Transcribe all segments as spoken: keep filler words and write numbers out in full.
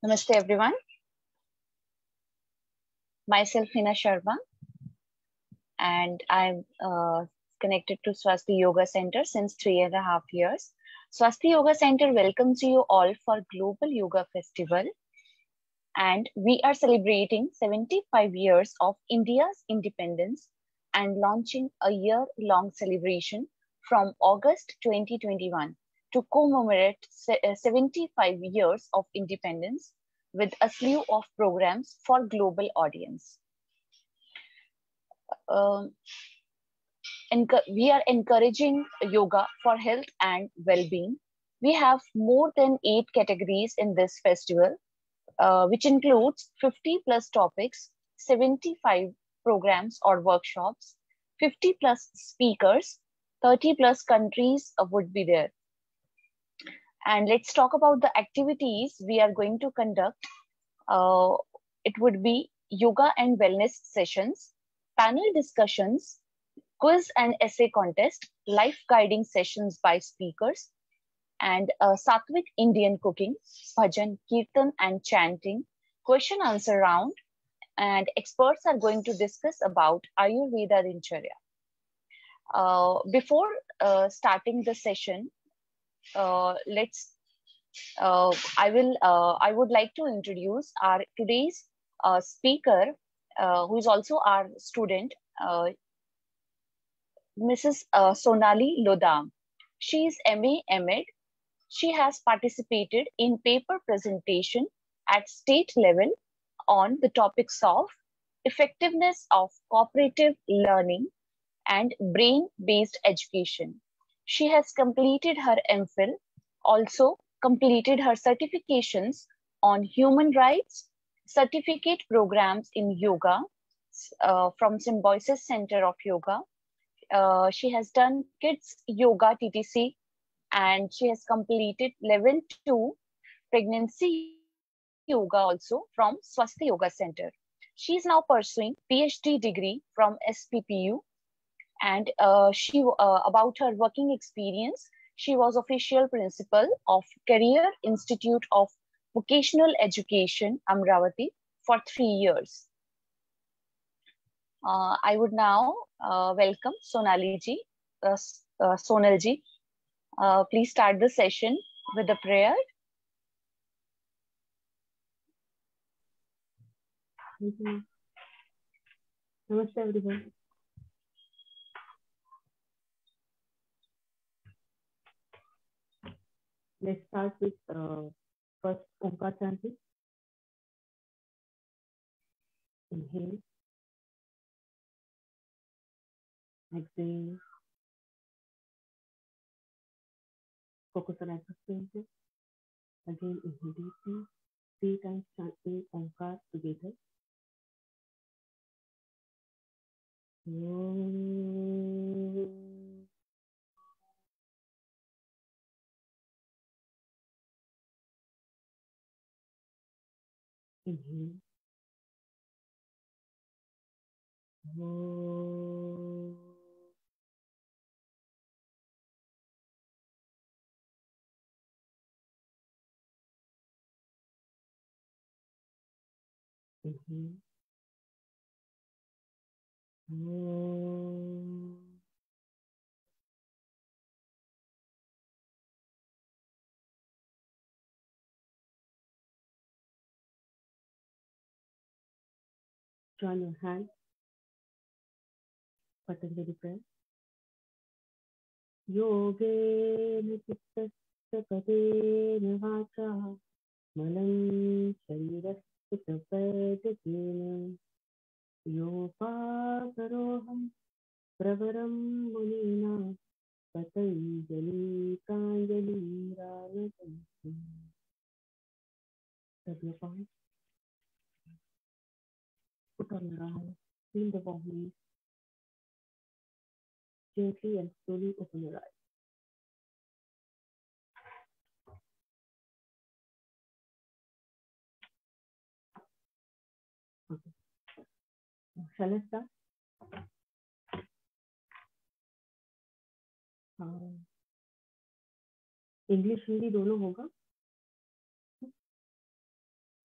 Namaste everyone. Myself Hina Sharma, and I'm uh, connected to Swasti Yoga Center since three and a half years. Swasti Yoga Center welcomes you all for Global Yoga Festival, and we are celebrating seventy-five years of India's independence and launching a year-long celebration from August twenty twenty-one to commemorate seventy-five years of independence with a slew of programs for global audience. Um, we are encouraging yoga for health and well-being. We have more than eight categories in this festival, uh, which includes fifty plus topics, seventy-five programs or workshops, fifty plus speakers, thirty plus countries would be there. And let's talk about the activities we are going to conduct. Uh, it would be yoga and wellness sessions, panel discussions, quiz and essay contest, life guiding sessions by speakers, and uh, Sattvic Indian cooking, bhajan, kirtan and chanting, question answer round, and experts are going to discuss about Ayurveda Dincharya. Uh, before uh, starting the session, uh, let's. Uh, I will. Uh, I would like to introduce our today's uh, speaker, uh, who is also our student, uh, Missus Uh, Sonali Lodam. She is M A M Ed. She has participated in paper presentation at state level on the topics of effectiveness of cooperative learning and brain-based education. She has completed her MPhil, also completed her certifications on human rights, certificate programs in yoga uh, from Symbiosis Center of Yoga. Uh, she has done kids yoga T T C, and she has completed level two pregnancy yoga also from Swasti Yoga Center. She is now pursuing PhD degree from S P P U, and uh, she uh, about her working experience. She was official principal of Career Institute of Vocational Education, Amravati, for three years. Uh, I would now uh, welcome Sonali ji, uh, uh, Sonal ji. Uh, please start the session with a prayer. Mm-hmm. Namaste everyone. Let's start with uh, first Omkar chanting. Inhale. Exhale. Focus on exhale. Again, inhale deeply. Three times chanting Omkar together. Om. Inhale. Om. Inhale. Om. Join your hand. Patanjali prayer. Yogena chittasta padena vacha malam sharirasya tapajatena योपाकरोऽहं प्रवरं मुनीना पतञ्जलि प्राञ्जलिरानतम्. Rub your palms, put on your eyes, feel the warm knees, gently and slowly open your eyes. Okay. Shall I start? English Hindi दोनों होगा.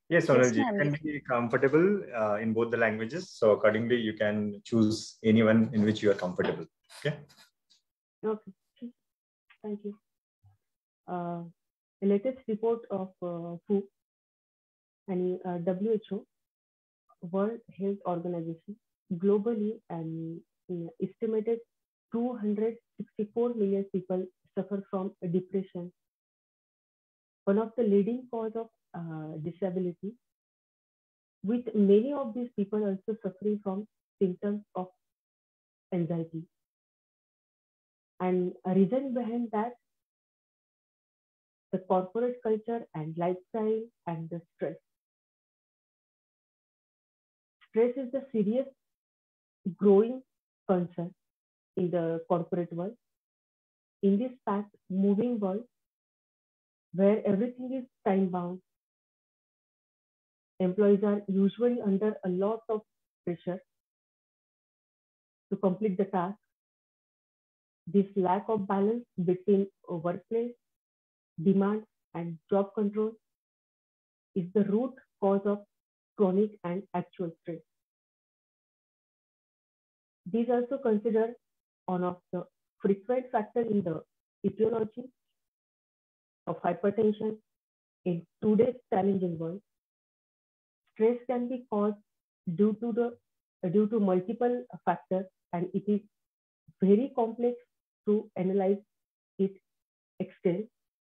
Yes, Sonal Yes, ji, you ma'am. can be comfortable uh, in both the languages. So accordingly, you can choose anyone in which you are comfortable. Okay. Okay. Thank you. Uh, the latest report of uh, W H O and uh, W H O, World Health Organization, globally and uh, estimated two hundred sixty-four million people suffer from depression, one of the leading cause of uh, disability, with many of these people also suffering from symptoms of anxiety. And a reason behind that, the corporate culture and lifestyle and the stress. Stress is the serious growing concern in the corporate world. In this fast moving world where everything is time bound, employees are usually under a lot of pressure to complete the task. This lack of balance between workplace demand and job control is the root cause of chronic and actual stress. These also considered one of the frequent factors in the etiology of hypertension in today's challenging world. Stress can be caused due to the due to multiple factors, and it is very complex to analyze it extent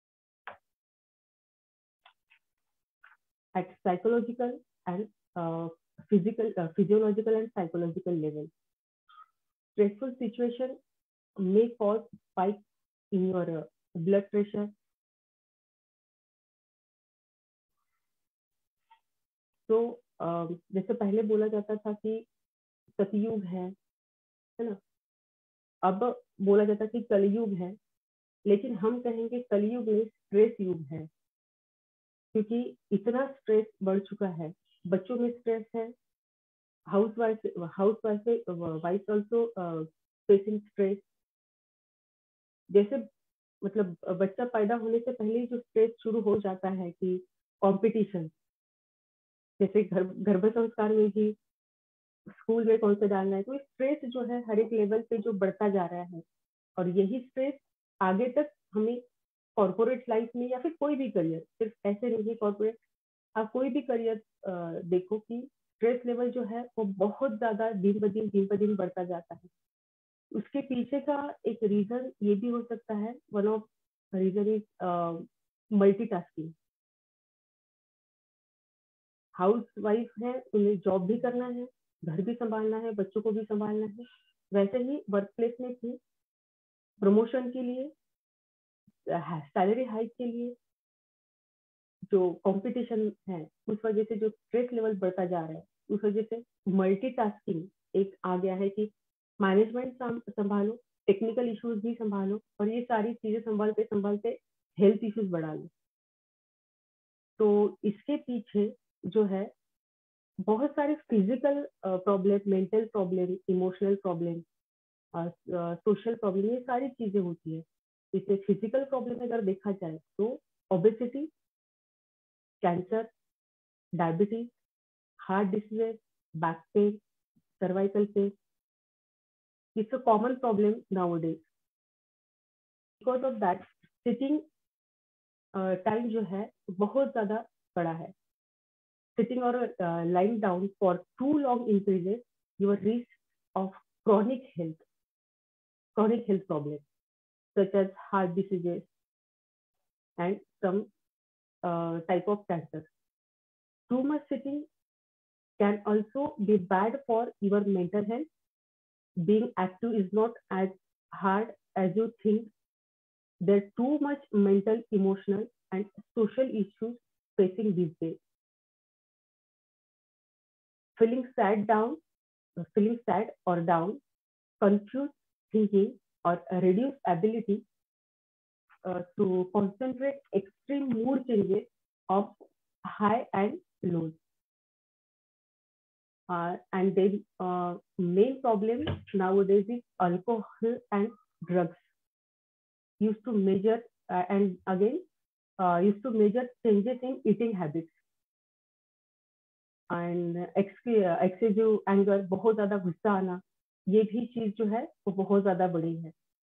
at psychological and uh, physical, uh, physiological and psychological level. Stressful situation may cause spike in your uh, blood pressure. तो uh, जैसे पहले बोला जाता था कि सतयुग है है ना, अब बोला जाता है कि कलयुग है, लेकिन हम कहेंगे कलयुग में स्ट्रेस युग है, क्योंकि इतना स्ट्रेस बढ़ चुका है, बच्चों में स्ट्रेस है, house wife house wife wife also facing stress. जैसे मतलब बच्चा पैदा होने से पहले जो स्ट्रेस शुरू हो जाता है कि कंपटीशन, जैसे घर गर्भ संस्कार में भी स्कूल में कौन सा डालना है, तो स्ट्रेस जो है हर एक लेवल पे जो बढ़ता जा रहा है, और यही स्ट्रेस आगे तक हमें कॉर्पोरेट लाइफ में या फिर कोई भी करियर, सिर्फ ऐसे नहीं कॉर्पोरेट, आप कोई भी करियर देखो कि स्ट्रेस लेवल जो है वो बहुत ज्यादा दिन ब दिन दिन ब दिन बढ़ता जाता है। उसके पीछे का एक रीजन ये भी हो सकता है, one of reason is multitasking. House wife है, उन्हें जॉब भी करना है, घर भी संभालना है, बच्चों को भी संभालना है। वैसे ही वर्क प्लेस में थी, प्रमोशन के लिए, सैलरी हाइक के लिए जो कंपटीशन है, उस वजह से जो स्ट्रेस लेवल बढ़ता जा रहा है, उस वजह से मल्टीटास्किंग एक आ गया है कि मैनेजमेंट संभालो, टेक्निकल इश्यूज भी संभालो, और ये सारी चीजें संभालते संभालते हेल्थ इश्यूज बढ़ा लो। तो इसके पीछे जो है बहुत सारे physical problem, mental problem, emotional problem, social problem, ये सारी चीजें होती है। इसमें फिजिकल प्रॉब्लम अगर देखा जाए तो obesity, cancer, diabetes, heart diseases, back pain, cervical pain, it's a common problem nowadays. Because of that sitting time जो है बहुत ज्यादा बड़ा है। Sitting or uh, lying down for too long increases your risk of chronic health, chronic health problems such as heart diseases and some uh, type of cancer. Too much sitting can also be bad for your mental health. Being active is not as hard as you think. There's too much mental, emotional, and social issues facing these days. Feeling sad down, feeling sad or down, confused thinking, or a reduced ability uh, to concentrate, extreme mood changes of high and lows. Uh, and the uh, main problem nowadays is alcohol and drugs. Used to measure uh, and again uh, used to measure changes in eating habits. And excessive anger, बहुत ज्यादा गुस्सा आना, ये भी चीज जो है वो बहुत ज्यादा बड़ी है।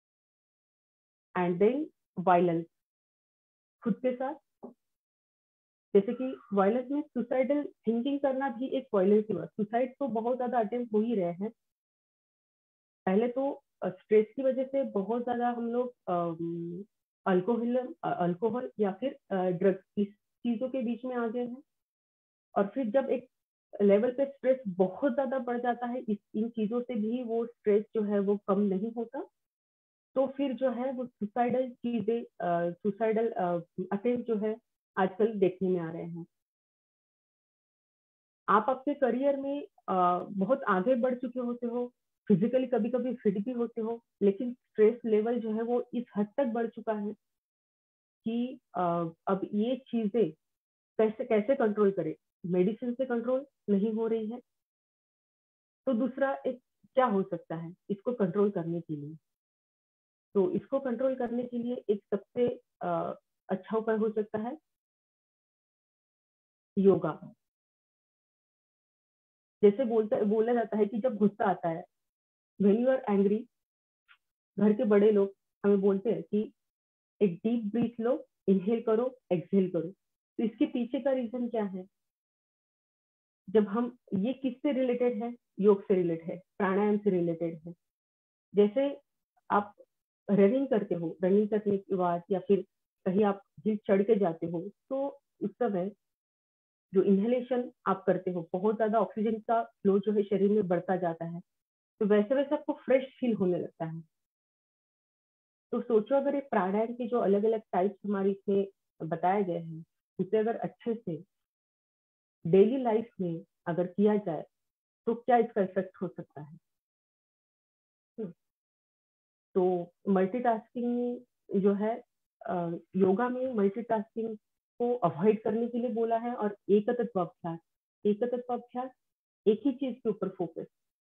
एंड देन वायलेंस खुद के साथ, जैसे कि वायलेंस में सुसाइडल थिंकिंग करना भी एक वायलेंस हुआ। सुसाइड तो बहुत ज्यादा अटेम्प्ट हो ही रहे हैं। पहले तो स्ट्रेस की वजह से बहुत ज्यादा हम लोग अल्कोहल अल्कोहल या फिर ड्रग्स इस चीजों के बीच में आ गए हैं। और फिर जब एक लेवल पे स्ट्रेस बहुत ज्यादा बढ़ जाता है, इस इन चीजों से भी वो स्ट्रेस जो है वो कम नहीं होता, तो फिर जो है वो सुसाइडल चीजें सुसाइडल अटेम्प्ट जो है आजकल देखने में आ रहे हैं। आप अपने करियर में uh, बहुत आगे बढ़ चुके होते हो, फिजिकली कभी कभी फिट भी होते हो, लेकिन स्ट्रेस लेवल जो है वो इस हद तक बढ़ चुका है कि uh, अब ये चीजें कैसे कैसे कंट्रोल करें, मेडिसिन से कंट्रोल नहीं हो रही है। तो दूसरा एक क्या हो सकता है इसको कंट्रोल करने के लिए? तो इसको कंट्रोल करने के लिए एक सबसे uh, अच्छा उपाय हो सकता है योगा। जैसे बोलता बोला जाता है कि जब गुस्सा आता है, व्हेन यू आर एंग्री, घर के बड़े लोग हमें बोलते हैं कि एक डीप ब्रीथ लो, इनहेल करो, एक्सहेल करो। तो इसके पीछे का रीजन क्या है? जब हम ये किससे रिलेटेड है? योग से रिलेटेड है, प्राणायाम से रिलेटेड है। जैसे आप रनिंग करते हो, रनिंग करने के बाद या फिर कहीं आप हिल चढ़ के जाते हो, तो उस समय जो इनहेलेशन आप करते हो, बहुत ज्यादा ऑक्सीजन का फ्लो जो है शरीर में बढ़ता जाता है, तो वैसे वैसे आपको फ्रेश फील होने लगता है। तो सोचो अगर ये प्राणायाम के जो अलग अलग टाइप्स हमारे इसमें बताए गए हैं, उसे अगर अच्छे से डेली लाइफ में अगर किया जाए तो क्या इसका इफेक्ट हो सकता है। तो मल्टीटास्किंग जो है, योगा में मल्टीटास्किंग को अवॉइड करने के लिए बोला है, और एकतत्व अभ्यास एकतत्व अभ्यास एक ही चीज के ऊपर फोकस।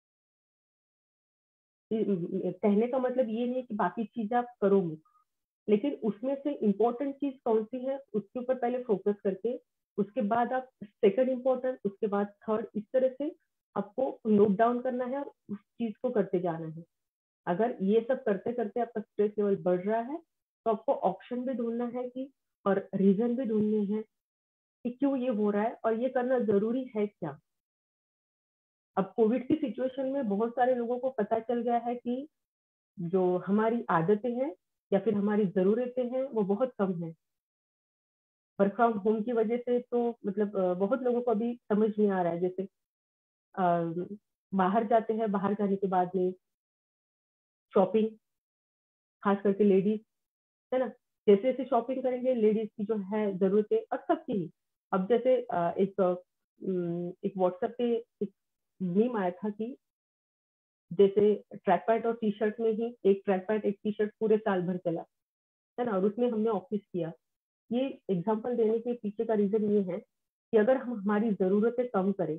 कहने का मतलब ये नहीं है कि बाकी चीजें आप करो मत, लेकिन उसमें से इम्पोर्टेंट चीज कौन सी है उसके ऊपर पहले फोकस करके उसके बाद आप सेकंड इम्पोर्टेंट, उसके बाद थर्ड, इस तरह से आपको नोट डाउन करना है और उस चीज को करते जाना है। अगर ये सब करते करते आपका स्ट्रेस लेवल बढ़ रहा है तो आपको ऑप्शन भी ढूंढना है कि और रीजन भी ढूंढने हैं कि क्यों ये हो रहा है और ये करना जरूरी है क्या। अब कोविड की सिचुएशन में बहुत सारे लोगों को पता चल गया है कि जो हमारी आदतें हैं या फिर हमारी जरूरतें हैं वो बहुत कम है। वर्क फ्रॉम होम की वजह से तो मतलब बहुत लोगों को अभी समझ नहीं आ रहा है। जैसे आ, बाहर जाते हैं, बाहर जाने के बाद में शॉपिंग, खास करके लेडीज है ना, जैसे जैसे शॉपिंग करेंगे लेडीज की जो है जरूरतें और सबकी ही। अब जैसे एक एक व्हाट्सएप पे एक मीम आया था कि जैसे ट्रैक पैंट और टी शर्ट में ही एक ट्रैक पैंट एक टी शर्ट पूरे साल भर चला है ना, और उसमें हमने ऑफिस किया। ये एग्जांपल देने के पीछे का रीजन ये है कि अगर हम हमारी जरूरतें कम करें,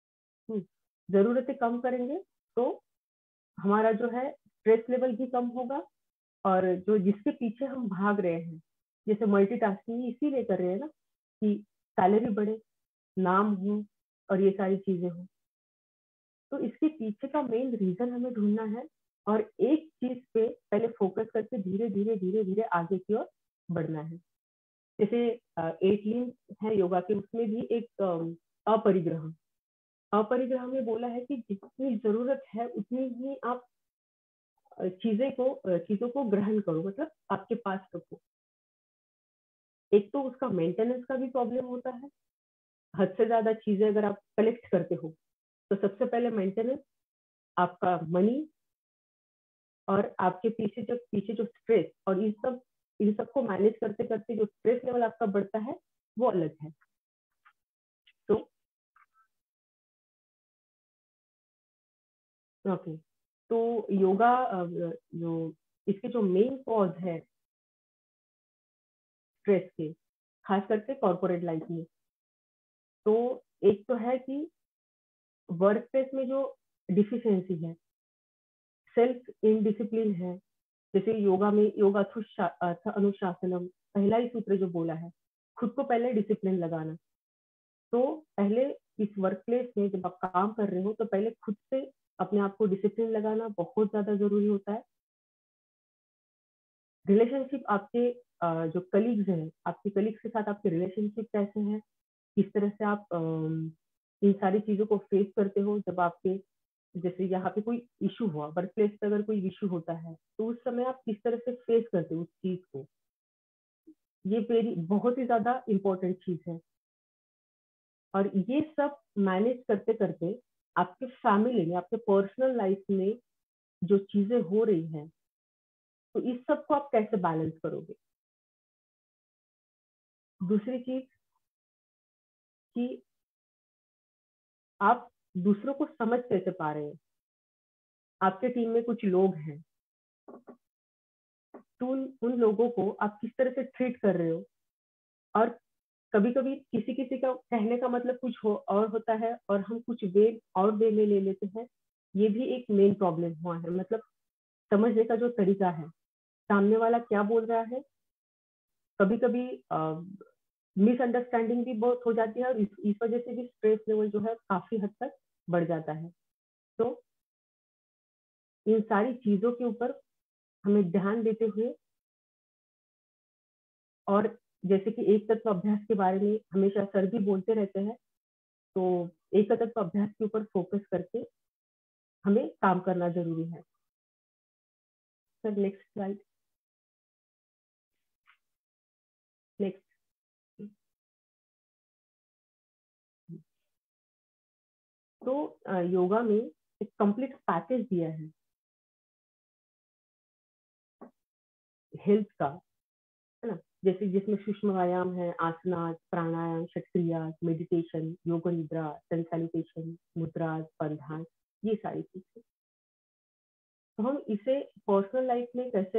जरूरतें कम करेंगे तो हमारा जो है स्ट्रेस लेवल भी कम होगा, और जो जिसके पीछे हम भाग रहे हैं, जैसे मल्टीटास्किंग इसीलिए कर रहे हैं ना कि सैलरी बढ़े, नाम हो और ये सारी चीजें हो। तो इसके पीछे का मेन रीजन हमें ढूंढना है और एक चीज पे पहले फोकस करके धीरे धीरे धीरे धीरे आगे की ओर बढ़ना है। जैसे एट लिम्स है योगा के, उसमें भी एक अपरिग्रह अपरिग्रह में बोला है कि जितनी जरूरत है उतनी ही आप चीजें को चीजों को ग्रहण करो, मतलब आपके पास रखो। एक तो उसका मेंटेनेंस का भी प्रॉब्लम होता है, हद से ज्यादा चीजें अगर आप कलेक्ट करते हो तो सबसे पहले मेंटेनेंस, आपका मनी और आपके पीछे जो पीछे जो स्ट्रेस, और इन सब इन सबको मैनेज करते करते जो स्ट्रेस लेवल आपका बढ़ता है वो अलग है। तो ओके, तो योगा जो इसके जो मेन कॉज है स्ट्रेस के, खास करके कॉर्पोरेट लाइफ में, तो एक तो है कि वर्क प्लेस में जो डिफिशियंसी है, सेल्फ इनडिसिप्लिन है। जैसे योगा में योगा अनुशासनम, पहला ही सूत्र जो बोला है, खुद को पहले डिसिप्लिन लगाना। तो पहले इस वर्क प्लेस में जब आप काम कर रहे हो तो पहले खुद से अपने आप को डिसिप्लिन लगाना बहुत ज्यादा जरूरी होता है। रिलेशनशिप आपके uh, जो कलीग्स हैं, आपके कलीग्स के साथ आपके रिलेशनशिप कैसे हैं, किस तरह से आप uh, इन सारी चीजों को फेस करते हो। जब आपके जैसे यहाँ पे कोई इशू हुआ, वर्क प्लेस पे अगर कोई इशू होता है तो उस समय आप किस तरह से फेस करते हो उस चीज को, ये वेरी बहुत ही ज्यादा इम्पोर्टेंट चीज है। और ये सब मैनेज करते करते आपके फैमिली में, आपके पर्सनल लाइफ में जो चीजें हो रही हैं, तो इस सब को आप कैसे बैलेंस करोगे। दूसरी चीज कि आप दूसरों को समझ कैसे पा रहे हैं। आपके टीम में कुछ लोग हैं तो उन, उन लोगों को आप किस तरह से ट्रीट कर रहे हो। और कभी कभी किसी किसी का कहने का मतलब कुछ हो और होता है और हम कुछ वे और वे में ले लेते हैं। ये भी एक मेन प्रॉब्लम हुआ है, मतलब समझने का जो तरीका है, सामने वाला क्या बोल रहा है। कभी कभी मिसअंडरस्टैंडिंग भी बहुत हो जाती है और इस, इस वजह से भी स्ट्रेस लेवल जो है काफी हद तक बढ़ जाता है। तो इन सारी चीजों के ऊपर हमें ध्यान देते हुए, और जैसे कि एक तत्व अभ्यास के बारे में हमेशा सर भी बोलते रहते हैं, तो एक तत्व अभ्यास के ऊपर फोकस करके हमें काम करना जरूरी है। Sir next slide. नेक्स्ट। तो योगा में एक कंप्लीट पैकेज दिया है हेल्थ का, है ना, जैसे जिसमें सूक्ष्म व्यायाम है, आसना, प्राणायाम, षटक्रिया, मेडिटेशन, योग निद्रा, सन सैल्यूटेशन, मुद्रा, बंधन, ये सारी चीजें। तो हम इसे पर्सनल लाइफ में कैसे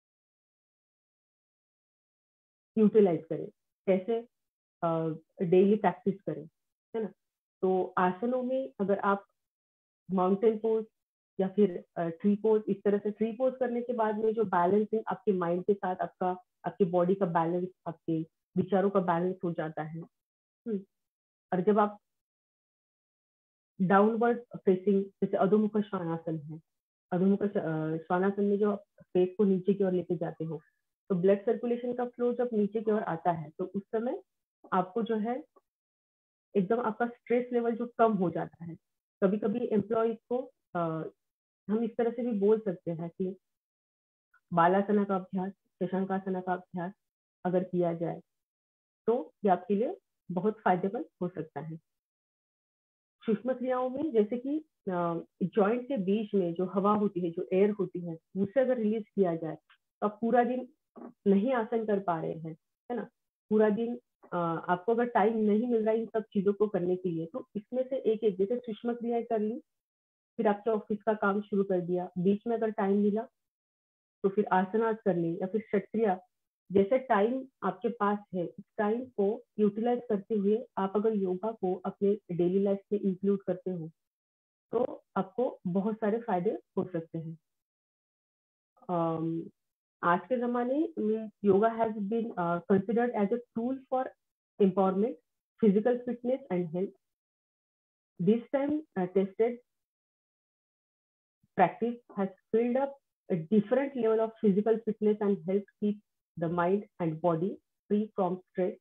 यूटिलाइज करें, कैसे डेली प्रैक्टिस करें, है ना। तो आसनों में अगर आप माउंटेन पोज या फिर ट्री पोज, इस तरह से ट्री पोज करने के बाद में जो बैलेंसिंग आपके माइंड के साथ, आपका आपके बॉडी का बैलेंस, आपके विचारों का बैलेंस हो जाता है। और जब आप डाउनवर्ड फेसिंग, जैसे अधोमुख श्वानासन है, अधोमुख श्वानासन में जो फेस को नीचे की ओर लेके जाते हो, तो ब्लड सर्कुलेशन का फ्लो जब नीचे की ओर आता है तो उस समय आपको जो है एकदम आपका स्ट्रेस लेवल जो कम हो जाता है। कभी कभी एम्प्लॉयज को आ, हम इस तरह से भी बोल सकते हैं कि बालासना का अभ्यास, शशांकासना का अभ्यास अगर किया जाए तो ये आपके लिए बहुत फायदेमंद हो सकता है। सूक्ष्म क्रियाओं में जैसे कि जॉइंट के बीच में जो हवा होती है, जो एयर होती है, उसे अगर रिलीज किया जाए तो आप पूरा दिन नहीं आसन कर पा रहे हैं, है ना, पूरा दिन आ, आपको अगर टाइम नहीं मिल रहा है इन सब चीजों को करने के लिए, तो इसमें से एक एक जैसे सूक्ष्म क्रियाएं कर ली, फिर आपके ऑफिस का काम शुरू कर दिया, बीच में अगर टाइम मिला तो फिर आसनास कर ली, या फिर षटक्रिया, जैसे टाइम आपके पास है इस टाइम को यूटिलाइज करते हुए आप अगर योगा को अपने डेली लाइफ में इंक्लूड करते हो तो आपको बहुत सारे फायदे हो सकते हैं। um, आज के जमाने में yoga has been considered as a tool for empowerment, physical fitness and health. This time uh, tested practice has filled up a different level of physical fitness and help keep the mind and body free from stress.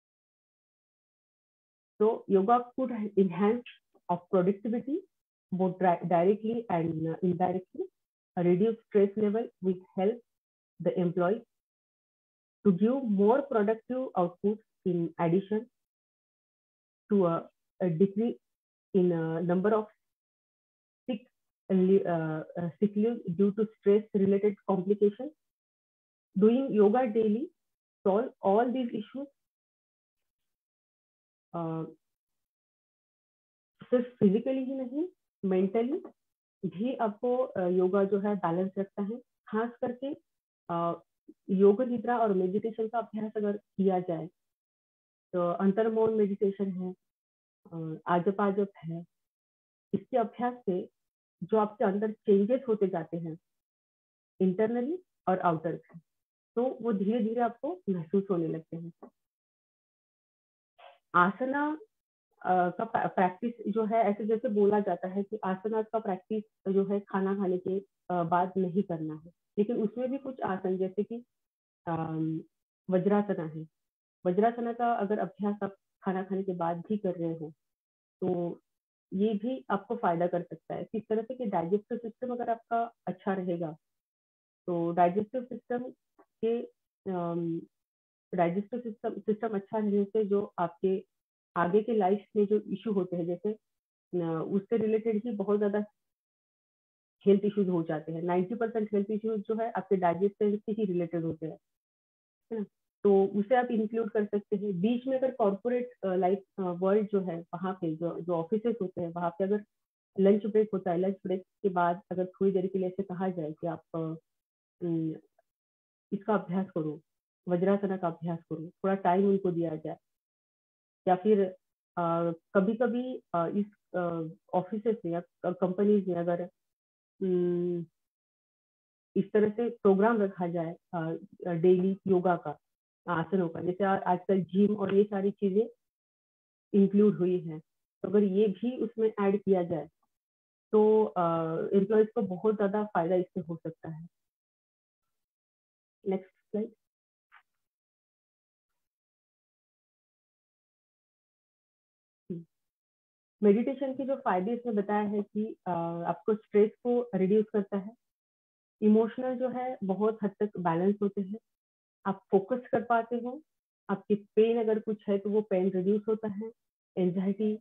So yoga could enhance of productivity both directly and uh, indirectly, reduce stress level, which help the employee to give more productive output in addition to a, a decrease in a number of sick, uh, uh, sick leave due to stress related complications. Doing yoga daily solve all these issues. uh, सिर्फ physically ही नहीं, mentally भी आपको योगा जो है balance रखता है। खास करके योग निद्रा और मेडिटेशन का अभ्यास अगर किया जाए तो अंतर्मौन मेडिटेशन है, आजपाजप है, इसके अभ्यास से जो आपके अंदर चेंजेस होते जाते हैं इंटरनली और आउटर से, तो वो धीरे धीरे आपको महसूस होने लगते हैं। आसना का प्रैक्टिस जो है, ऐसे जैसे बोला जाता है कि आसनास का प्रैक्टिस जो है खाना खाने के बाद नहीं करना है, लेकिन उसमें भी कुछ आसन जैसे कि वज्रासना है, वज्रासना का अगर अभ्यास आप खाना खाने के बाद भी कर रहे हो तो ये भी आपको फायदा कर सकता है। किस तरह से कि डाइजेस्टिव सिस्टम अगर आपका अच्छा रहेगा तो डाइजेस्टिव सिस्टम के डाइजेस्टिव सिस्टम सिस्टम अच्छा रहने से जो आपके आगे के लाइफ में जो इशू होते हैं, जैसे उससे रिलेटेड ही बहुत ज्यादा हेल्थ इश्यूज हो जाते हैं। नाइन्टी परसेंट हेल्थ इश्यूज जो है आपके डाइजेस्टिव से ही रिलेटेड होते हैं, है ना। तो उसे आप इंक्लूड कर सकते हैं। बीच में अगर कॉर्पोरेट लाइफ वर्ल्ड जो है वहाँ पे जो जो ऑफिसेस होते हैं वहाँ पे अगर लंच ब्रेक होता है, लंच ब्रेक के बाद अगर थोड़ी देर के लिए ऐसे कहा जाए कि आप इसका अभ्यास करो, वज्रासना का अभ्यास करो, थोड़ा टाइम उनको दिया जाए। या फिर आ, कभी कभी आ, इस ऑफिसेस में या कंपनीज में अगर इस तरह से प्रोग्राम रखा जाए डेली योगा का, आसनों का, जैसे आजकल जिम और ये सारी चीजें इंक्लूड हुई हैं, तो अगर ये भी उसमें ऐड किया जाए तो एम्प्लॉयज को बहुत ज्यादा फायदा इससे हो सकता है। Next slide. मेडिटेशन के जो फायदे इसमें बताया है कि आपको स्ट्रेस को रिड्यूस करता है, इमोशनल जो है बहुत हद तक बैलेंस होते हैं, आप फोकस कर पाते हो, आपकी पेन अगर कुछ है तो वो पेन रिड्यूस होता है, एंजाइटी,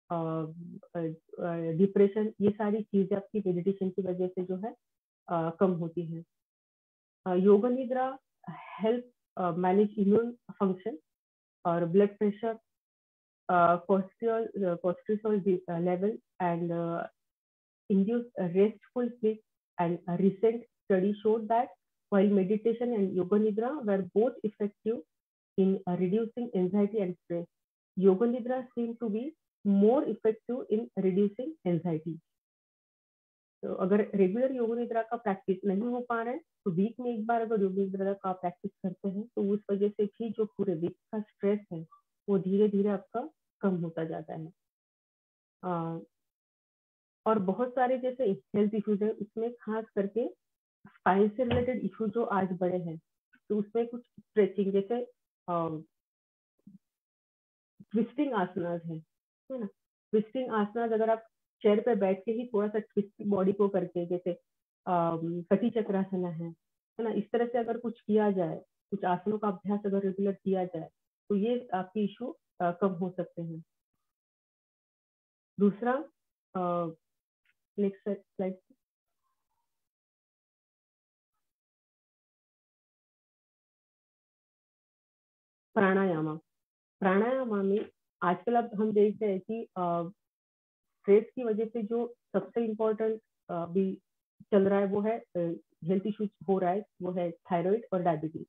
डिप्रेशन, ये सारी चीजें आपकी मेडिटेशन की वजह से जो है आ, कम होती है। Yoga nidra help manage immune function और blood pressure, cortisol uh, cortisol uh, level and uh, induce a restful sleep. And a recent study showed that while meditation and yoga nidra were both effective in uh, reducing anxiety and stress, yoga nidra seemed to be more effective in reducing anxiety. तो अगर regular योग निद्रा का practice नहीं हो पा रहा है तो वीक में एक बार अगर योग निद्रा का प्रैक्टिस करते हैं तो उस वजह से भी जो पूरे वीक का स्ट्रेस है वो धीरे धीरे आपका कम होता जाता है। आ, और बहुत सारे जैसे हेल्थ इश्यूज है उसमें खास करके स्पाइन से रिलेटेड इशू जो आज बड़े हैं तो उसमें कुछ स्ट्रेचिंग जैसे ट्विस्टिंग आसनास है, है ना। ट्विस्टिंग आसनास अगर आप चेयर पे बैठ के ही थोड़ा सा ट्विस्ट बॉडी को करके, जैसे कटी चक्रासना है, है ना, इस तरह से अगर कुछ किया जाए, कुछ आसनों का अभ्यास अगर रेगुलर किया जाए तो ये आपके इशू कम हो सकते हैं। दूसरा, नेक्स्ट स्लाइड। प्राणायाम प्राणायाम में आजकल अब हम देखते हैं कि स्ट्रेस की वजह से जो सबसे इम्पोर्टेंट भी चल रहा है वो है हेल्थ इश्यूज हो रहा है, वो है थायराइड और डायबिटीज।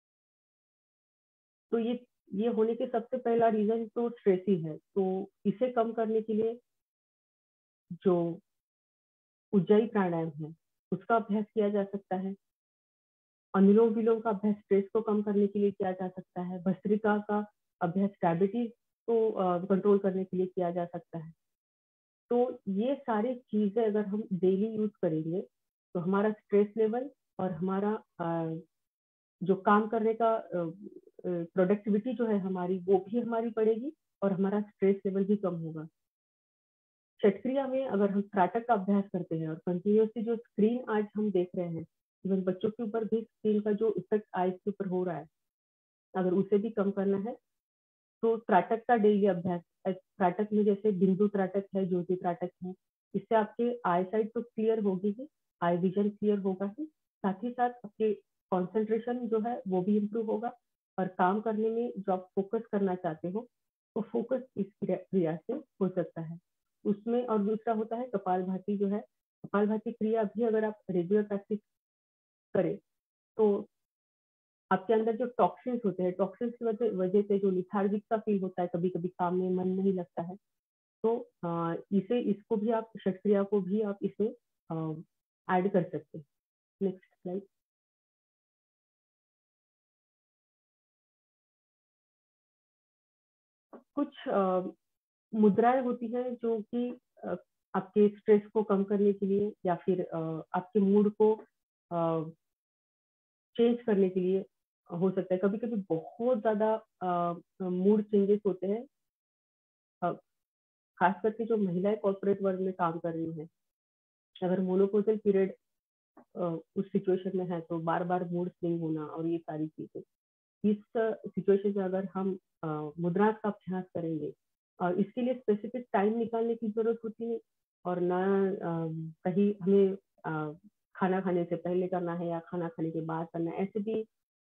तो ये ये होने के सबसे पहला रीजन तो स्ट्रेस ही है। तो इसे कम करने के लिए जो उज्जाई प्राणायाम है उसका अभ्यास किया जा सकता है। अनुलोम विलोम का अभ्यास स्ट्रेस को कम करने के लिए किया जा सकता है। भस्त्रिका का अभ्यास डायबिटीज को कंट्रोल करने के लिए किया जा सकता है। तो ये सारी चीजें अगर हम डेली यूज करेंगे तो हमारा स्ट्रेस लेवल और हमारा जो काम करने का प्रोडक्टिविटी जो है हमारी वो भी हमारी बढ़ेगी और हमारा स्ट्रेस लेवल भी कम होगा। षटक्रिया में अगर हम त्राटक का अभ्यास करते हैं और कंटिन्यूसली जो स्क्रीन आज हम देख रहे हैं, इवन बच्चों के ऊपर भी स्क्रीन का जो इफेक्ट आइज के ऊपर हो रहा है, अगर उसे भी कम करना है तो त्राटक का डेली अभ्यास, त्राटक में जैसे बिंदु त्राटक है, ज्योति त्राटक है, इससे आपके आई साइट तो क्लियर होगी ही, आई विजन क्लियर होगा ही, साथ ही साथ आपके कॉन्सेंट्रेशन जो है वो भी इम्प्रूव होगा और काम करने में जो आप फोकस करना चाहते हो तो फोकस इस क्रिया से हो सकता है उसमें। और दूसरा होता है कपालभाति जो है, कपालभाति क्रिया भी अगर आप रेगुलर प्रैक्टिस करें तो आपके अंदर जो टॉक्सिन्स होते हैं, टॉक्सिन्स की वजह वजह से जो लिथार्जिक सा फील होता है, कभी कभी काम में मन नहीं लगता है, तो आ, इसे इसको भी आप षटक्रिया को भी आप इसे ऐड कर सकते हैं। Next slide. कुछ मुद्राएं होती हैं जो कि आपके स्ट्रेस को कम करने के लिए या फिर आपके मूड को चेंज करने के लिए हो सकता है। कभी कभी बहुत ज्यादा मूड चेंजेस होते हैं, खास करके जो महिलाएं कॉर्पोरेट वर्ल्ड में काम कर रही हैं, अगर मोनोपोजल पीरियड उस सिचुएशन में है तो बार बार मूड स्विंग होना और ये सारी चीजें, इस सिचुएशन में अगर हम मुद्रा का अभ्यास करेंगे और इसके लिए स्पेसिफिक टाइम निकालने की जरूरत होती है और ना कहीं हमें आ, खाना खाने से पहले करना है या खाना खाने के बाद करना है, ऐसे भी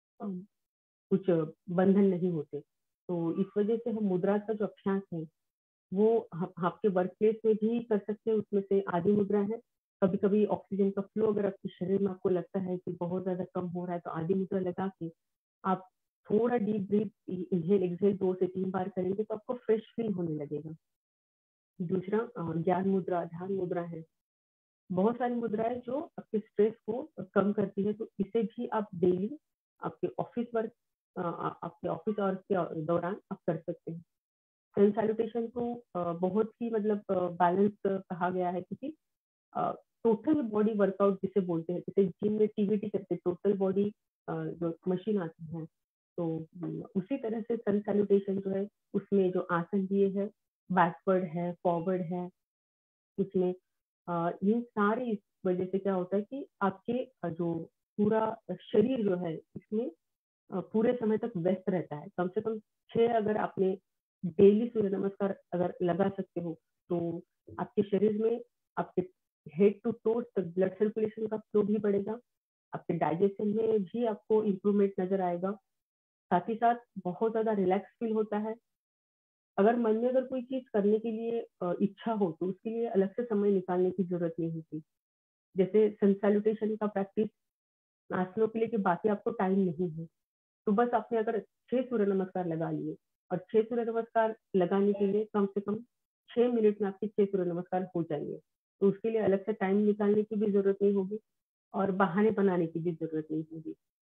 कुछ बंधन नहीं होते। तो इस वजह से हम मुद्रा का जो अभ्यास है वो आपके वर्क प्लेस में भी कर सकते हैं। उसमें से आदि मुद्रा है। कभी कभी ऑक्सीजन का फ्लो अगर आपके शरीर में आपको लगता है कि बहुत ज्यादा कम हो रहा है तो आदि मुद्रा लगा के आप थोड़ा डीप ब्रीथ इनहेल एक्सहेल दो से तीन बार करेंगे तो आपको फ्रेश फील होने लगेगा। दूसरा ज्ञान मुद्रा, ध्यान मुद्रा है। बहुत सारी मुद्राएं जो आपके स्ट्रेस को कम करती है, तो इसे भी आप डेली आपके ऑफिस वर्क आपके ऑफिस आवर्स के दौरान आप कर सकते हैं। सन सैल्यूटेशन को बहुत ही मतलब बैलेंस कहा गया है, क्योंकि टोटल बॉडी वर्कआउट जिसे बोलते हैं, जैसे जिम में टीवीटी करते हैं, टोटल बॉडी जो मशीन आती है, तो उसी तरह से सन सैल्यूटेशन जो है उसमें जो आसन दिए है, बैकवर्ड है, फॉरवर्ड है, इसमें ये सारी इस वजह से क्या होता है कि आपके जो पूरा शरीर जो है इसमें पूरे समय तक व्यस्त रहता है। कम से कम छह अगर आपने डेली सूर्य नमस्कार अगर लगा सकते हो तो आपके शरीर में आपके हेड टू टोज तक ब्लड सर्कुलेशन का फ्लो भी बढ़ेगा, आपके डाइजेशन में भी आपको इम्प्रूवमेंट नजर आएगा, साथ ही साथ बहुत ज्यादा रिलैक्स फील होता है। अगर मन में अगर कोई चीज करने के लिए इच्छा हो तो उसके लिए अलग से समय निकालने की जरूरत नहीं होती। जैसे सन सैल्यूटेशन का प्रैक्टिस आसनों के लिए कि बाकी आपको टाइम नहीं है, तो बस आपने अगर छह सूर्य नमस्कार लगा लिए और छह सूर्य नमस्कार लगाने के लिए कम से कम छह मिनट में आपके छह सूर्य नमस्कार हो जाएंगे, तो उसके लिए अलग से टाइम निकालने की भी जरूरत नहीं होगी और बहाने बनाने की भी जरूरत नहीं होगी।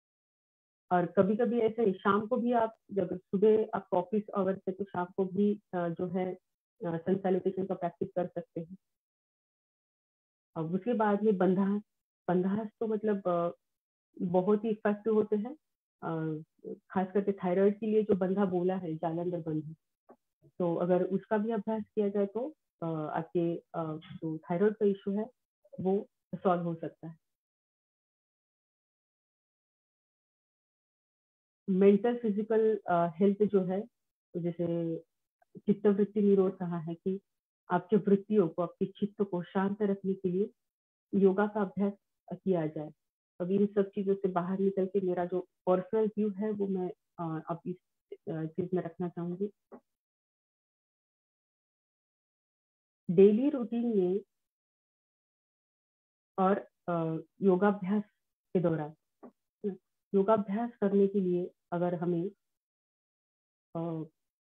और कभी कभी ऐसे ही शाम को भी आप जब सुबह आप ऑफिस आवर्स से तो शाम को भी जो है सन सैल्यूटेशन का प्रैक्टिस कर सकते हैं। अब उसके बाद में बंधास, बंधास तो मतलब बहुत ही इफेक्टिव होते हैं, खास करके थायराइड के लिए जो बंधा बोला है जालंधर बंध, तो अगर उसका भी अभ्यास किया जाए तो आपके जो थायराइड का इशू है वो सॉल्व हो सकता है। मेंटल फिजिकल हेल्थ जो है, तो जैसे चित्तवृत्ति निरोध कहा है कि आपके वृत्तियों को, आपके चित्त को शांत रखने के लिए योगा का अभ्यास किया जाए। अभी इन सब चीजों से बाहर निकल के मेरा जो पर्सनल व्यू है वो मैं अब इस चीज में रखना चाहूंगी। डेली रूटीन में और योगाभ्यास के दौरान, योगाभ्यास करने के लिए अगर हमें आ,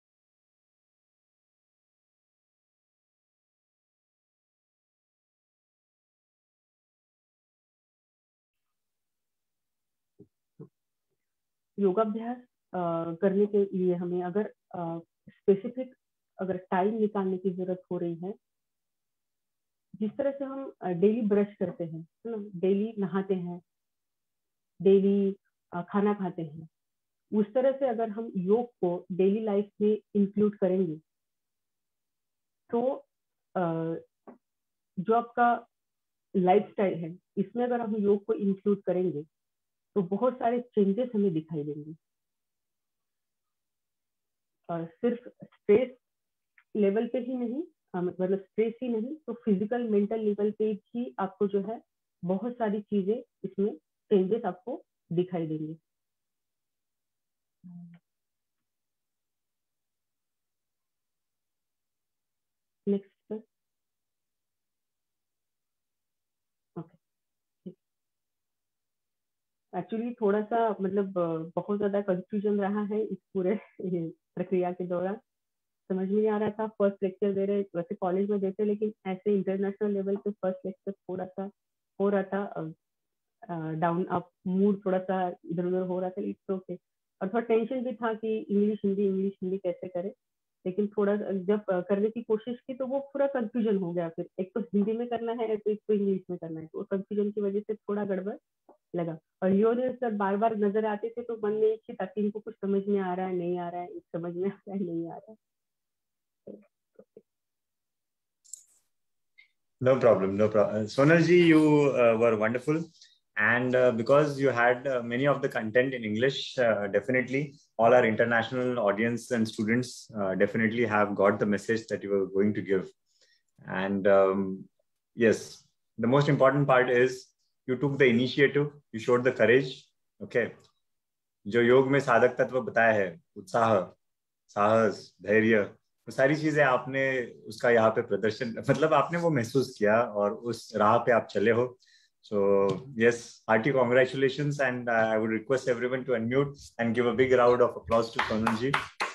योगाभ्यास करने के लिए हमें अगर स्पेसिफिक अगर टाइम निकालने की जरूरत हो रही है, जिस तरह से हम डेली ब्रश करते हैं, है ना, डेली नहाते हैं, डेली खाना खाते हैं, उस तरह से अगर हम योग को डेली लाइफ में इंक्लूड करेंगे तो जो आपका लाइफस्टाइल है इसमें अगर हम योग को इंक्लूड करेंगे तो बहुत सारे चेंजेस हमें दिखाई देंगे। और सिर्फ स्ट्रेस लेवल पे ही नहीं, मतलब स्ट्रेस ही नहीं तो फिजिकल मेंटल लेवल पे भी आपको जो है बहुत सारी चीजें इसमें चेंजेस आपको दिखाई देंगे। Next sir. ओके, एक्चुअली थोड़ा सा मतलब बहुत ज्यादा कंफ्यूजन रहा है इस पूरे प्रक्रिया के दौरान, समझ में नहीं आ रहा था। फर्स्ट लेक्चर दे रहे, वैसे कॉलेज में देते लेकिन ऐसे इंटरनेशनल लेवल पे फर्स्ट लेक्चर थोड़ा सा हो रहा था डाउन अप, मूड थोड़ा सा इधर उधर हो रहा था, इट्स ओके। और थोड़ा टेंशन भी था कि इंग्लिश हिंदी इंग्लिश हिंदी कैसे करें, लेकिन थोड़ा जब करने की कोशिश की तो वो पूरा कंफ्यूजन हो गया। फिर एक तो हिंदी में करना है, तो एक तो इंग्लिश में करना है, तो कंफ्यूजन की वजह से थोड़ा गड़बड़ लगा। और लियोनेल सर बार बार नजर आते थे तो मन में एक ही था कि इनको कुछ समझ में आ रहा है नहीं आ रहा है, समझ में आ रहा है नहीं आ रहा है। No problem, no problem. Sonal ji, you uh, were wonderful. And uh, because you had uh, many of the content in English, uh, definitely all our international audience and students uh, definitely have got the message that you were going to give. And um, yes, the most important part is you took the initiative, you showed the courage. Okay. जो योग में साधक तत्व बताया है, उत्साह, साहस, धैर्य, वो सारी चीजें आपने उसका यहाँ पे प्रदर्शन, मतलब आपने वो महसूस किया और उस राह पे आप चले हो. So yes, hearty congratulations, and uh, I would request everyone to unmute and give a big round of applause to Sonal ji.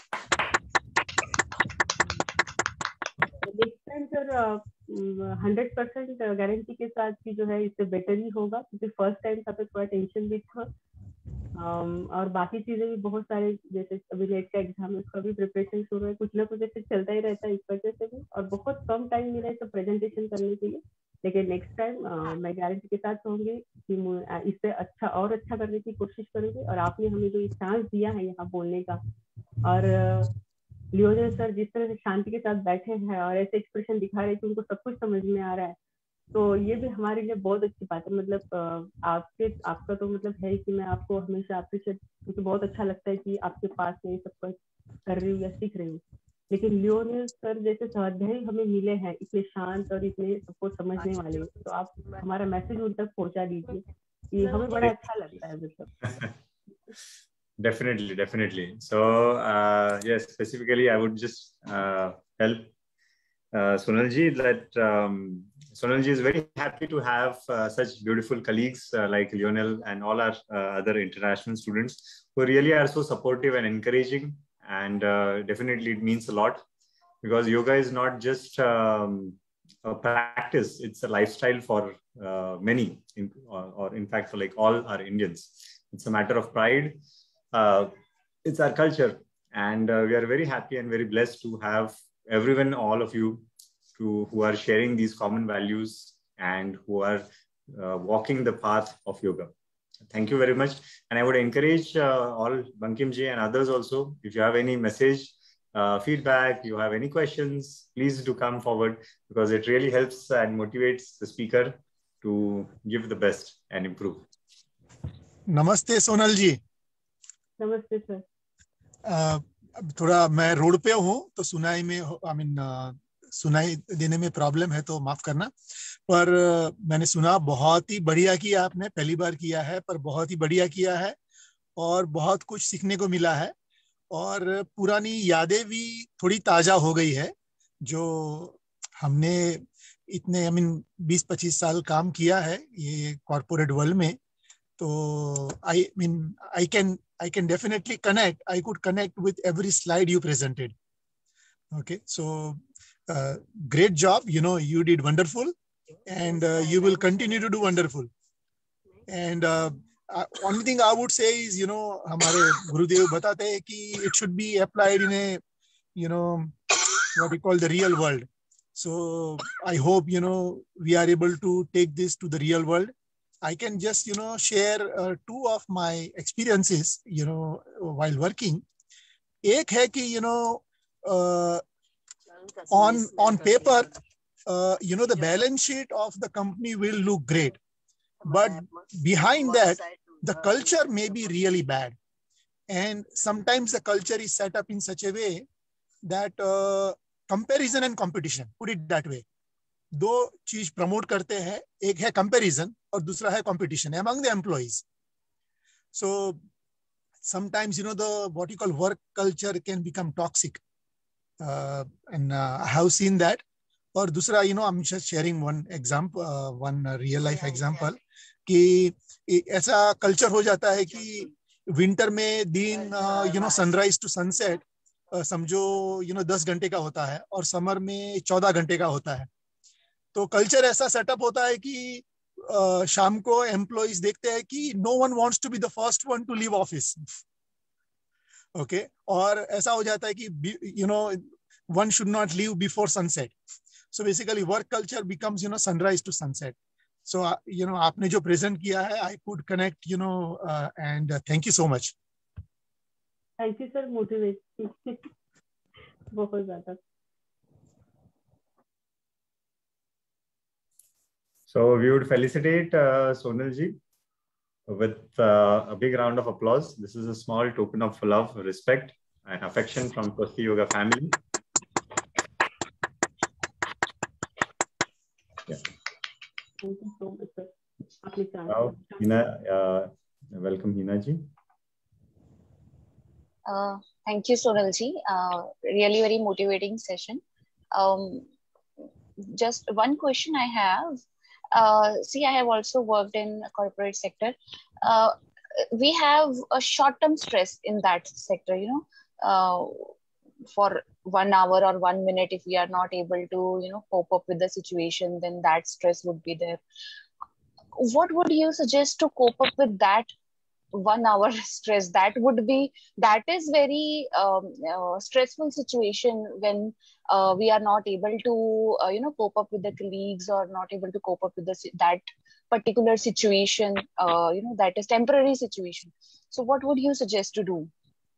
Next time sir hundred percent guarantee के साथ कि जो है इससे बेटर ही होगा, क्योंकि फर्स्ट टाइम था तो थोड़ा टेंशन भी था। Um, और बाकी चीजें भी बहुत सारे, जैसे अभी नेट का एग्जाम है उसका भी प्रिपरेशन शुरू है, कुछ ना कुछ ऐसे चलता ही रहता है इस वजह से भी, और बहुत कम टाइम मिला है सब प्रेजेंटेशन करने के लिए। लेकिन नेक्स्ट टाइम मैं गारंटी के साथ कहूँगी कि इससे अच्छा और अच्छा करने की कोशिश करूँगी। और आपने हमें जो चांस दिया है यहाँ बोलने का, और लियोनेल सर जिस तरह से शांति के साथ बैठे हैं और ऐसे एक्सप्रेशन दिखा रहे हैं कि उनको सब कुछ समझ में आ रहा है, तो ये भी हमारे लिए बहुत अच्छी बात है। मतलब आपके आपका तो मतलब है कि मैं आपको हमेशा अप्रिशिएट, मुझे बहुत अच्छा लगता है कि आपके पास में सब कुछ कर रही हूँ या सीख रही हूँ। लेकिन लियोनेल सर जैसे स्वाध्यायी हमें मिले हैं, इतने शांत और इतने सबको समझने वाले, तो आप हमारा मैसेज उन तक पहुंचा दीजिए कि हमें बड़ा अच्छा लगता है मतलब। Definitely, definitely. So uh, yes, specifically I would just uh, help uh, Sonal ji that um, Sonal ji is very happy to have uh, such beautiful colleagues uh, like Lionel and all our uh, other international students who really are so supportive and encouraging, and uh, definitely it means a lot, because yoga is not just um, a practice, it's a lifestyle for uh, many, in, or, or in fact for like all our Indians. It's a matter of pride. Uh, it's our culture, and uh, we are very happy and very blessed to have everyone, all of you, to, who are sharing these common values and who are uh, walking the path of yoga. Thank you very much. And I would encourage uh, all Bankim ji and others also, if you have any message, uh, feedback, you have any questions, please do come forward, because it really helps and motivates the speaker to give the best and improve. नमस्ते सोनल जी। नमस्ते sir. uh, थोड़ा मैं road पे हूँ तो सुनाई में I mean सुनाई देने में प्रॉब्लम है तो माफ करना, पर uh, मैंने सुना बहुत ही बढ़िया किया आपने, पहली बार किया है पर बहुत ही बढ़िया किया है और बहुत कुछ सीखने को मिला है, और पुरानी यादें भी थोड़ी ताजा हो गई है। जो हमने इतने आई मीन बीस पच्चीस साल काम किया है ये कॉर्पोरेट वर्ल्ड में, तो I mean I can I can definitely connect. I could connect with every slide you presented. Okay, so uh, great job. You know, you did wonderful, and uh, you will continue to do wonderful. And uh, uh, only thing I would say is, you know, हमारे गुरुदेव बताते हैं कि it should be applied in a, you know, what we call the real world. So I hope, you know, we are able to take this to the real world. I can just, you know, share uh, two of my experiences, you know, while working. एक है कि, you know, uh, on on paper, uh, you know, the balance sheet of the company will look great, but behind that, the culture may be really bad, and sometimes the culture is set up in such a way that uh, comparison and competition, put it that way, दो चीज promote करते हैं, एक है comparison और दूसरा है competition among the employees. So sometimes, you know, the what you call work culture can become toxic, uh, and uh, I have seen that. और दूसरा, you know, I'm just sharing one example, uh, one real life example, कि ऐसा culture हो जाता है कि winter में दिन, you know, sunrise to sunset समझो, you know, दस घंटे का होता है और समर में चौदह घंटे का होता है। तो कल्चर ऐसा सेटअप होता है कि uh, शाम को एम्प्लॉइज देखते हैं कि no one wants to be the first one to leave office. Okay, और ऐसा हो जाता है कि you know one should not leave before sunset. So basically work culture becomes, you know, sunrise to sunset. So, uh, you know, आपने जो present किया है, I could connect, you know, uh, and uh, thank you so much. Thank you, sir. Motivate. बहुत ज़्यादा. So we would felicitate uh, Sonal ji with uh, a big round of applause. This is a small token of love, respect, and affection from Swasti Yoga family. Yeah. Thank you so much, sir. Now, Hina, uh, welcome, Hina ji. Uh, thank you, Sonal ji. Uh, really very motivating session. Um, just one question I have. Uh, see, I have also worked in a corporate sector. Uh, we have a short-term stress in that sector, you know, uh, for one hour or one minute, if we are not able to, you know, cope up with the situation, then that stress would be there. What would you suggest to cope up with that one hour stress? That would be, that is very um, uh, stressful situation when uh, we are not able to, uh, you know, cope up with the colleagues or not able to cope up with the, that particular situation, uh, you know, that is temporary situation. So what would you suggest to do?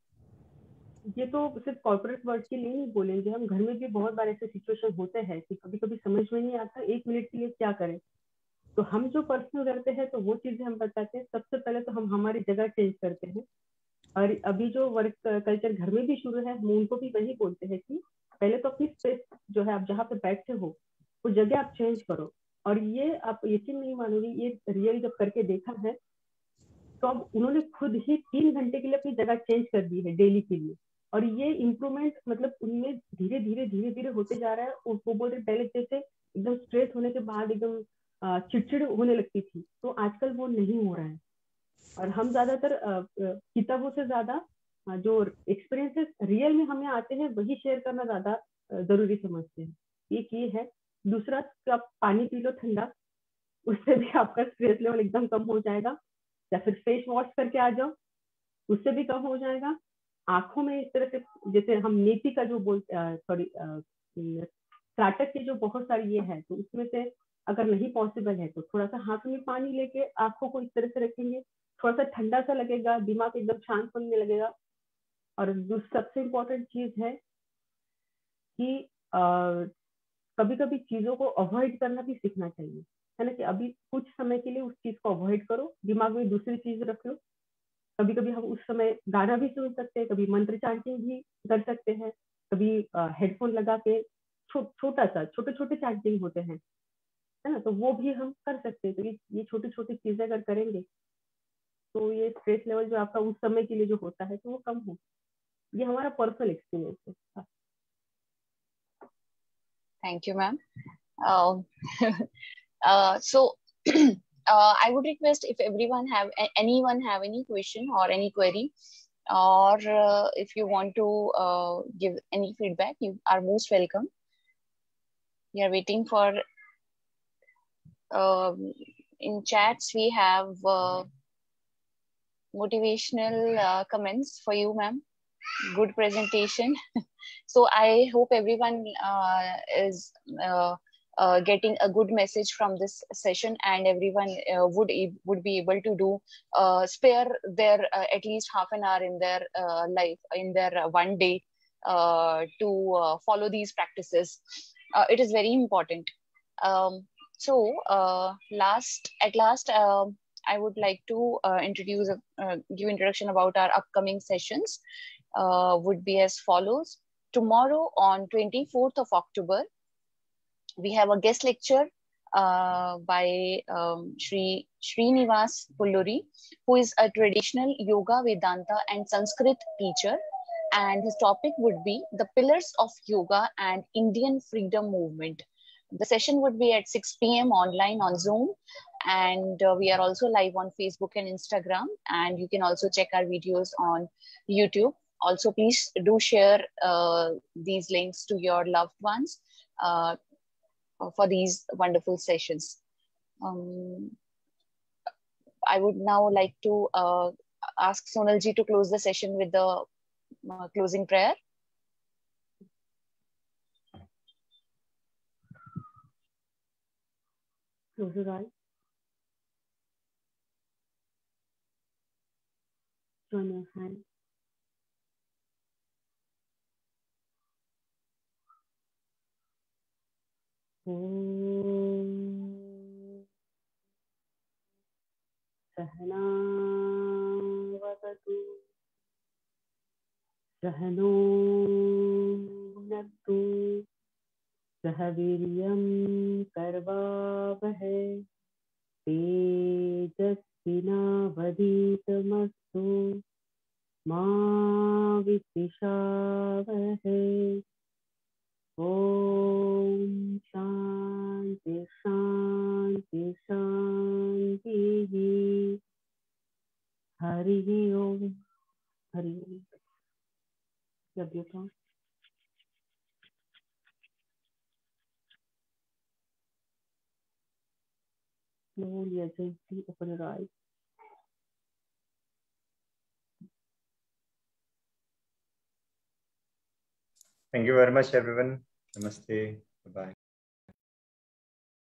ये तो सिर्फ corporate world के लिए नहीं बोलेंगे, हम घर में भी बहुत बार ऐसे सिचुएशन होते हैं कि कभी कभी समझ में नहीं आता एक मिनट के लिए क्या करें. तो हम जो पर्सनल करते हैं तो वो चीजें हम बताते हैं. सबसे पहले तो हम हमारी जगह चेंज करते हैं. और अभी जो वर्क कल्चर घर में भी शुरू है, हम उनको भी वही बोलते हैं कि पहले तो अपनी स्पेस जो है आप जहाँ पे बैठते हो वो जगह आप चेंज करो. और ये आप यकीन नहीं मानोगे, ये रियल जब करके देखा है तो अब उन्होंने खुद ही तीन घंटे के लिए अपनी जगह चेंज कर दी है डेली के लिए. और ये इम्प्रूवमेंट मतलब उनमें धीरे धीरे धीरे धीरे होते जा रहा है. वो बोल रहे पहले जैसे एकदम स्ट्रेस होने के बाद एकदम चिड़चिड़ होने लगती थी, तो आजकल वो नहीं हो रहा है. और हम ज्यादातर किताबों से ज्यादा जो एक्सपीरियंसेस रियल में हमें आते हैं वही शेयर करना ज्यादा जरूरी समझते हैं. एक ये है. दूसरा, आप पानी पी लो ठंडा, उससे भी आपका स्ट्रेस लेवल एकदम कम हो जाएगा. या फिर फेस वॉश करके आ जाओ, उससे भी कम हो जाएगा. आंखों में इस तरह से जैसे हम नीति का जो बोल सॉरी त्राटक के जो बहुत सारी ये है, तो उसमें से अगर नहीं पॉसिबल है तो थोड़ा सा हाथ में पानी लेके आंखों को इस तरह से रखेंगे, थोड़ा सा ठंडा सा लगेगा, दिमाग एकदम शांत होने लगेगा. और सबसे इम्पोर्टेंट चीज है कि कभी कभी चीजों को अवॉइड करना भी सीखना चाहिए, है ना. कि अभी कुछ समय के लिए उस चीज को अवॉइड करो, दिमाग में दूसरी चीज रख लो. कभी कभी हम उस समय गाना भी सुन सकते हैं, कभी मंत्र चैंटिंग भी कर सकते हैं, कभी हेडफोन लगा के छो, छोटा सा छोटे छोटे चैंटिंग होते हैं, है ना, तो वो भी हम कर सकते हैं. तो ये ये छोटी छोटी चीजें अगर करेंगे तो ये स्ट्रेस लेवल जो आपका उस समय के लिए जो होता है तो वो कम हो. ये हमारा पर्सनल एक्सपीरियंस है. Thank you ma'am. So Uh, I would request if everyone have anyone have any question or any query, or uh, if you want to uh, give any feedback, you are most welcome. We are waiting for uh, in chats. We have uh, motivational uh, comments for you, ma'am. Good presentation. So I hope everyone uh, is. Uh, Uh, getting a good message from this session, and everyone uh, would would be able to do uh, spare their uh, at least half an hour in their uh, life, in their uh, one day, uh, to uh, follow these practices. Uh, it is very important. Um, so uh, last at last uh, I would like to uh, introduce uh, give introduction about our upcoming sessions. Uh, would be as follows. Tomorrow on twenty-fourth of October, we have a guest lecture uh, by um, Shri Srinivas Pulluri, who is a traditional yoga, Vedanta and Sanskrit teacher, and his topic would be the pillars of yoga and Indian freedom movement. The session would be at six p m online on Zoom, and uh, we are also live on Facebook and Instagram, and you can also check our videos on YouTube. Also, please do share uh, these links to your loved ones Uh, for these wonderful sessions. Um, I would now like to uh, ask Sonal ji to close the session with the uh, closing prayer. Close your eyes. Join your hands. Om Sahana Vavatu Sahano Bhunaktu Sahaviryam Karvavahe Tejasvinavaditamastu Ma Vitishavavahe. Om Shanti Shanti Shanti. Hari Om. Hari Om. Grab your tongue. Slowly and gently open your eyes. Thank you very much, everyone. Namaste. Bye-bye.